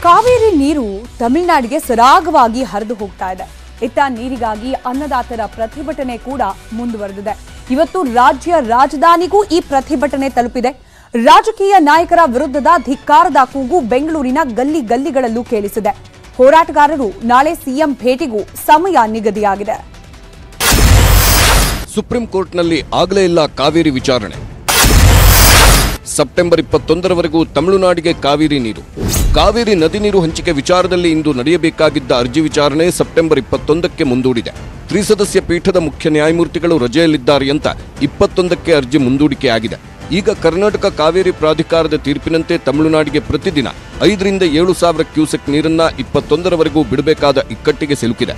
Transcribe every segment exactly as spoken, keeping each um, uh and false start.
ಕಾವೇರಿ ನೀರು ತಮಿಳುನಾಡಿಗೆ ಸರಾಗವಾಗಿ ಹರಿದು ಹೋಗ್ತಾ ಇದೆ. ಇತ್ತ ನೀರಿಗಾಗಿ ಅನ್ನದಾತರ ಪ್ರತಿಭಟನೆ ಕೂಡ ಮುಂದುವರೆದಿದೆ. ಇವತ್ತು ರಾಜ್ಯ ರಾಜಧಾನಿಗೂ ಈ ಪ್ರತಿಭಟನೆ ತಲುಪಿದೆ. ರಾಜಕೀಯ ನಾಯಕರ ವಿರುದ್ಧದ ಧಿಕ್ಕಾರದ ಕೂಗು ಬೆಂಗಳೂರಿನ ಗಲ್ಲಿ ಗಲ್ಲಿಗಳಲ್ಲೂ ಕೇಳಿಸಿದೆ. ಹೋರಾಟಗಾರರು ನಾಳೆ ಸಿಎಂ ಭೇಟಿಗೂ ಸಮಯ ನಿಗದಿಯಾಗಿದೆ. ಸುಪ್ರೀಂ ಕೋರ್ಟ್ನಲ್ಲಿ ಆಗಲೇ ಇಲ್ಲ ಕಾವೇರಿ ವಿಚಾರಣೆ. ಸೆಪ್ಟೆಂಬರ್ ಇಪ್ಪತ್ತೊಂದರವರೆಗೂ ತಮಿಳುನಾಡಿಗೆ ಕಾವೇರಿ ನೀರು. ಕಾವೇರಿ ನದಿ ನೀರು ಹಂಚಿಕೆ ವಿಚಾರದಲ್ಲಿ ಇಂದು ನಡೆಯಬೇಕಾಗಿದ್ದ ಅರ್ಜಿ ವಿಚಾರಣೆ ಸೆಪ್ಟೆಂಬರ್ ಇಪ್ಪತ್ತೊಂದಕ್ಕೆ ಮುಂದೂಡಿದೆ. ತ್ರಿಸದಸ್ಯ ಪೀಠದ ಮುಖ್ಯ ನ್ಯಾಯಮೂರ್ತಿಗಳು ರಜೆಯಲ್ಲಿದ್ದಾರೆ ಅಂತ ಇಪ್ಪತ್ತೊಂದಕ್ಕೆ ಅರ್ಜಿ ಮುಂದೂಡಿಕೆಯಾಗಿದೆ. ಈಗ ಕರ್ನಾಟಕ ಕಾವೇರಿ ಪ್ರಾಧಿಕಾರದ ತೀರ್ಪಿನಂತೆ ತಮಿಳುನಾಡಿಗೆ ಪ್ರತಿದಿನ ಐದರಿಂದ ಏಳು ಸಾವಿರ ಕ್ಯೂಸೆಕ್ ನೀರನ್ನ ಇಪ್ಪತ್ತೊಂದರವರೆಗೂ ಬಿಡಬೇಕಾದ ಇಕ್ಕಟ್ಟಿಗೆ ಸಿಲುಕಿದೆ.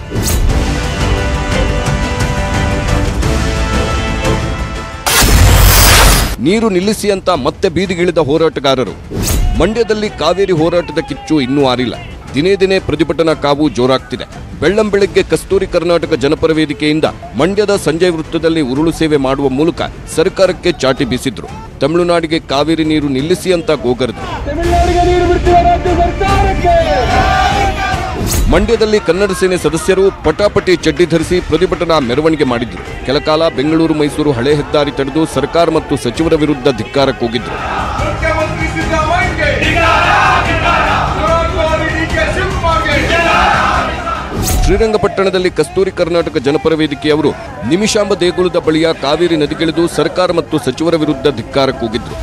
ನೀರು ನಿಲ್ಲಿಸಿ ಅಂತ ಮತ್ತೆ ಬೀದಿಗಿಳಿದ ಹೋರಾಟಗಾರರು. ಮಂಡ್ಯದಲ್ಲಿ ಕಾವೇರಿ ಹೋರಾಟದ ಕಿಚ್ಚು ಇನ್ನೂ ಆರಿಲ್ಲ. ದಿನೇ ದಿನೇ ಪ್ರತಿಭಟನಾ ಕಾವು ಜೋರಾಗ್ತಿದೆ. ಬೆಳ್ಳಂಬೆಳಗ್ಗೆ ಕಸ್ತೂರಿ ಕರ್ನಾಟಕ ಜನಪರ ವೇದಿಕೆಯಿಂದ ಮಂಡ್ಯದ ಸಂಜಯ್ ವೃತ್ತದಲ್ಲಿ ಉರುಳು ಸೇವೆ ಮಾಡುವ ಮೂಲಕ ಸರ್ಕಾರಕ್ಕೆ ಚಾಟಿ ಬೀಸಿದ್ರು. ತಮಿಳುನಾಡಿಗೆ ಕಾವೇರಿ ನೀರು ನಿಲ್ಲಿಸಿ ಅಂತ ಗೋಗರೆದ್ರು. ಮಂಡ್ಯದಲ್ಲಿ ಕನ್ನಡ ಸೇನೆ ಸದಸ್ಯರು ಪಟಾಪಟಿ ಚಡ್ಡಿ ಧರಿಸಿ ಪ್ರತಿಭಟನಾ ಮೆರವಣಿಗೆ ಮಾಡಿದ್ರು. ಕೆಲಕಾಲ ಬೆಂಗಳೂರು ಮೈಸೂರು ಹಳೆ ಹೆದ್ದಾರಿ ತಡೆದು ಸರ್ಕಾರ ಮತ್ತು ಸಚಿವರ ವಿರುದ್ಧ ಧಿಕ್ಕಾರ ಕೂಗಿದ್ರು. ಶ್ರೀರಂಗಪಟ್ಟಣದಲ್ಲಿ ಕಸ್ತೂರಿ ಕರ್ನಾಟಕ ಜನಪರ ವೇದಿಕೆಯವರು ನಿಮಿಷಾಂಬ ದೇಗುಲದ ಬಳಿಯ ಕಾವೇರಿ ನದಿಗಿಳಿದು ಸರ್ಕಾರ ಮತ್ತು ಸಚಿವರ ವಿರುದ್ಧ ಧಿಕ್ಕಾರ ಕೂಗಿದ್ರು.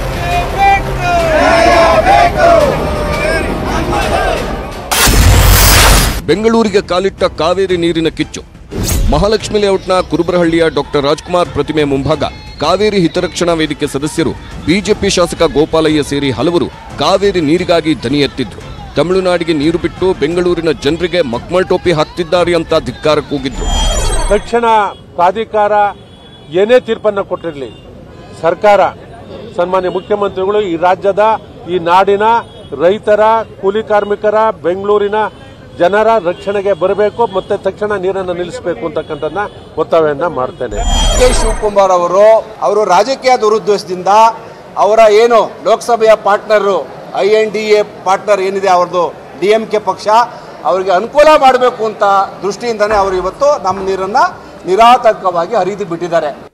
ಬೆಂಗಳೂರಿಗೆ ಕಾಲಿಟ್ಟ ಕಾವೇರಿ ನೀರಿನ ಕಿಚ್ಚು. ಮಹಾಲಕ್ಷ್ಮಿ ಲೇಔಟ್ನ ಕುರುಬರಹಳ್ಳಿಯ ಡಾಕ್ಟರ್ ರಾಜ್ಕುಮಾರ್ ಪ್ರತಿಮೆ ಮುಂಭಾಗ ಕಾವೇರಿ ಹಿತರಕ್ಷಣಾ ವೇದಿಕೆ ಸದಸ್ಯರು, ಬಿಜೆಪಿ ಶಾಸಕ ಗೋಪಾಲಯ್ಯ ಸೇರಿ ಹಲವರು ಕಾವೇರಿ ನೀರಿಗಾಗಿ ದನಿ ಎತ್ತಿದ್ರು. ತಮಿಳುನಾಡಿಗೆ ನೀರು ಬಿಟ್ಟು ಬೆಂಗಳೂರಿನ ಜನರಿಗೆ ಮಕ್ಮಲ್ ಟೋಪಿ ಹಾಕ್ತಿದ್ದಾರೆ ಅಂತ ಧಿಕ್ಕಾರ ಕೂಗಿದ್ರು. ತಕ್ಷಣ ಪ್ರಾಧಿಕಾರ ಏನೇ ತೀರ್ಪನ್ನು ಕೊಟ್ಟಿರಲಿ, ಸರ್ಕಾರ ಸನ್ಮಾನ್ಯ ಮುಖ್ಯಮಂತ್ರಿಗಳು ಈ ರಾಜ್ಯದ ಈ ನಾಡಿನ ರೈತರ, ಕೂಲಿ ಕಾರ್ಮಿಕರ, ಬೆಂಗಳೂರಿನ ಜನರ ರಕ್ಷಣೆಗೆ ಬರಬೇಕು ಮತ್ತೆ ತಕ್ಷಣ ನೀರನ್ನು ನಿಲ್ಲಿಸಬೇಕು ಅಂತಕ್ಕಂಥದ್ದನ್ನ ಒತ್ತಾಯವನ್ನ ಮಾಡ್ತೇನೆ. ಕೆ ಶಿವಕುಮಾರ್ ಅವರು ಅವರು ರಾಜಕೀಯ ದುರುದ್ದೇಶದಿಂದ ಅವರ ಏನು ಲೋಕಸಭೆಯ partner I N D A partner ಏನಿದೆ ಅವ್ರದ್ದು ಡಿ ಎಂ ಕೆ ಪಕ್ಷ, ಅವರಿಗೆ ಅನುಕೂಲ ಮಾಡಬೇಕು ಅಂತ ದೃಷ್ಟಿಯಿಂದನೇ ಅವರು ಇವತ್ತು ನಮ್ಮ ನೀರನ್ನ ನಿರಾತಂಕವಾಗಿ ಹರಿದು ಬಿಟ್ಟಿದ್ದಾರೆ.